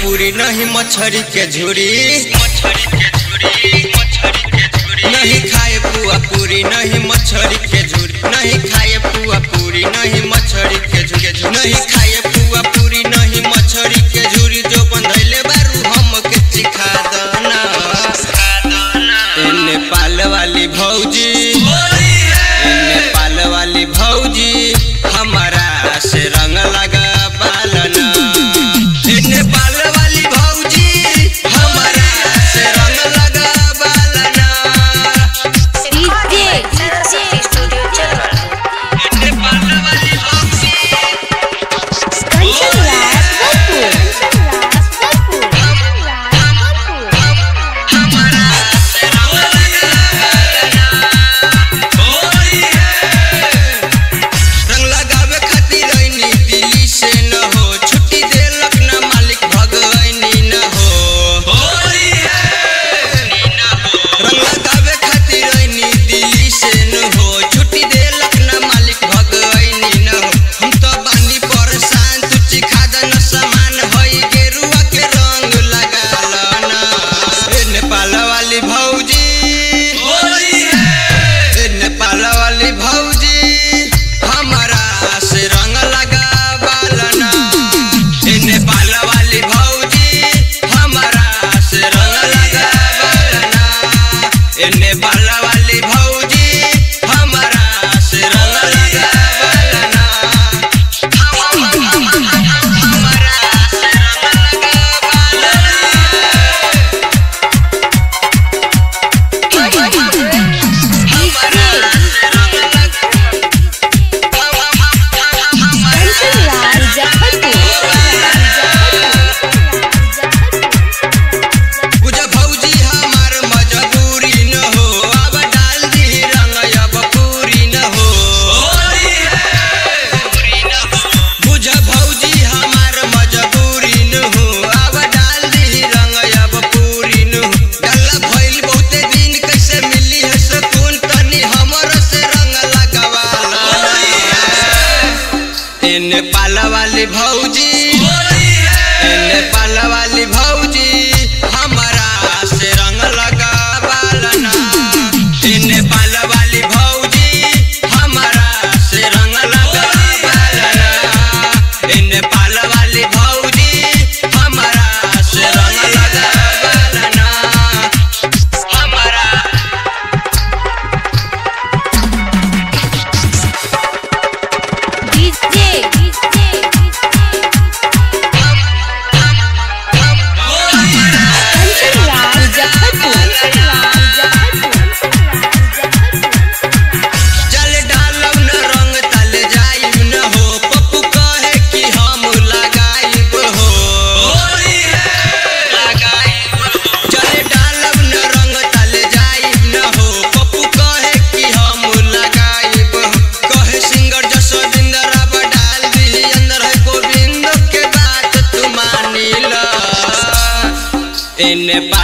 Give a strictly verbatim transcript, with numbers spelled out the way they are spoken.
पूरी नहीं मछरी के झूरी, नहीं खाए पुआ पूरी नहीं मछरी के झूरी, नहीं खाए पुआ पूरी नहीं मछरी के झूरी, नहीं खाए पुआ पूरी नहीं मछरी के झूरी। जो बंधैले बारू हम के चिखा दना नेपाल वाली भौजी, नेपाल वाली भौजी हमारा से रंग लगा बालना। नेपाल वाली भौजी हमारा से रंग लगा बालना। नेपाल वाली भौजी नेपाल वाली भौजी, नेपाल वाली भौजी हमारा से रंग लगा बालना। नेपाल वाली भौजी हमारा से रंग लगा बालना। नेपाल वाली भौजी हमारा से रंग लगा बालना। हमारा नेपाल